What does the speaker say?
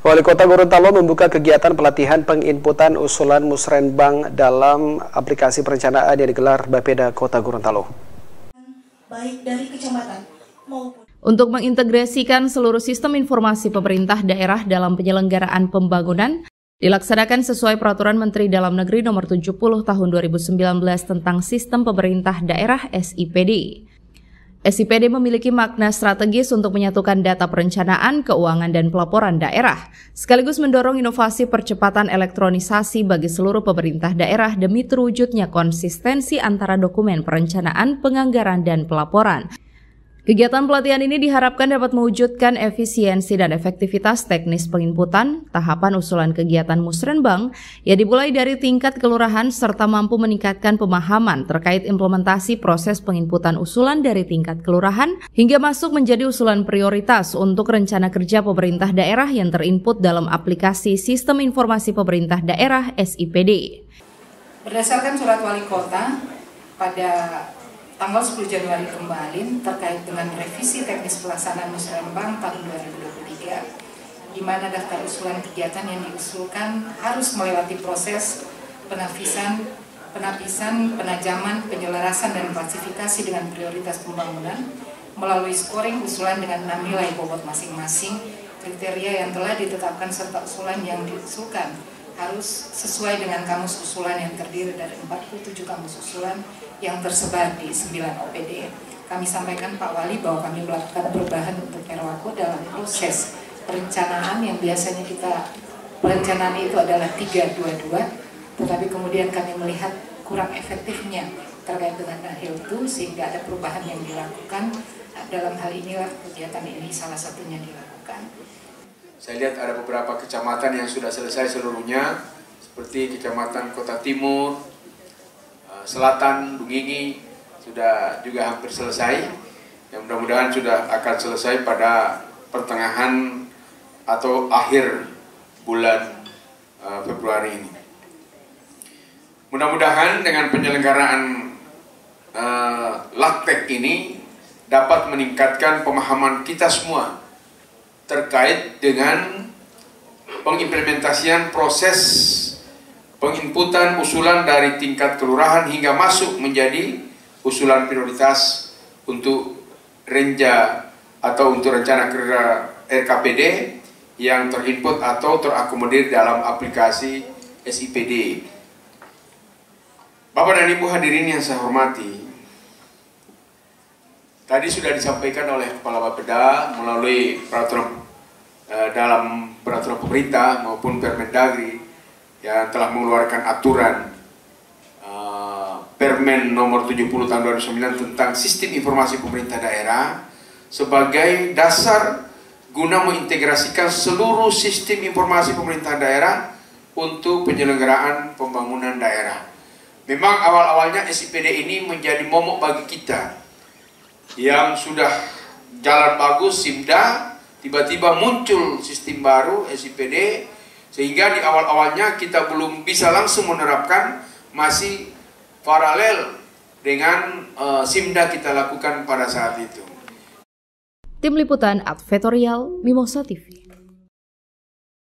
Wali Kota Gorontalo membuka kegiatan pelatihan penginputan usulan musrenbang dalam aplikasi perencanaan yang digelar Bapeda Kota Gorontalo. Baik dari kecamatan maupun untuk mengintegrasikan seluruh sistem informasi pemerintah daerah dalam penyelenggaraan pembangunan, dilaksanakan sesuai Peraturan Menteri Dalam Negeri Nomor 70 Tahun 2019 tentang Sistem Pemerintah Daerah (SIPD). SIPD memiliki makna strategis untuk menyatukan data perencanaan, keuangan, dan pelaporan daerah, sekaligus mendorong inovasi percepatan elektronisasi bagi seluruh pemerintah daerah demi terwujudnya konsistensi antara dokumen perencanaan, penganggaran, dan pelaporan. Kegiatan pelatihan ini diharapkan dapat mewujudkan efisiensi dan efektivitas teknis penginputan, tahapan usulan kegiatan musrenbang yang dimulai dari tingkat kelurahan serta mampu meningkatkan pemahaman terkait implementasi proses penginputan usulan dari tingkat kelurahan hingga masuk menjadi usulan prioritas untuk rencana kerja pemerintah daerah yang terinput dalam aplikasi Sistem Informasi Pemerintah Daerah (SIPD). Berdasarkan surat wali kota pada tanggal 10 Januari kemarin terkait dengan revisi teknis pelaksanaan musrenbang tahun 2023, di mana daftar usulan kegiatan yang diusulkan harus melewati proses penapisan, penajaman, penyelarasan, dan klasifikasi dengan prioritas pembangunan melalui scoring usulan dengan 6 nilai bobot masing-masing, kriteria yang telah ditetapkan serta usulan yang diusulkan harus sesuai dengan kamus usulan yang terdiri dari 47 kamus usulan yang tersebar di 9 OPD. Kami sampaikan Pak Wali bahwa kami melakukan perubahan untuk Perwako dalam proses perencanaan yang biasanya perencanaan itu adalah 3-2-2, tetapi kemudian kami melihat kurang efektifnya terkait dengan dahil itu sehingga ada perubahan yang dilakukan. Dalam hal inilah kegiatan ini salah satunya dilakukan. Saya lihat ada beberapa kecamatan yang sudah selesai seluruhnya, seperti Kecamatan Kota Timur, Selatan, Dungingi, sudah juga hampir selesai. Yang mudah-mudahan sudah akan selesai pada pertengahan atau akhir bulan Februari ini. Mudah-mudahan dengan penyelenggaraan LAKTEK ini dapat meningkatkan pemahaman kita semua terkait dengan pengimplementasian proses penginputan usulan dari tingkat kelurahan hingga masuk menjadi usulan prioritas untuk renja atau untuk rencana kerja RKPD yang terinput atau terakomodir dalam aplikasi SIPD. Bapak dan Ibu hadirin yang saya hormati, tadi sudah disampaikan oleh Kepala Bapeda melalui dalam peraturan pemerintah maupun Permendagri yang telah mengeluarkan aturan Permen nomor 70 tahun 2009 tentang Sistem Informasi Pemerintah Daerah sebagai dasar guna mengintegrasikan seluruh sistem informasi pemerintah daerah untuk penyelenggaraan pembangunan daerah. Memang awal-awalnya SIPD ini menjadi momok bagi kita yang sudah jalan bagus, SIMDA, tiba-tiba muncul sistem baru SIPD, sehingga di awal-awalnya kita belum bisa langsung menerapkan, masih paralel dengan SIMDA kita lakukan pada saat itu. Tim Liputan Advertorial Mimosa TV.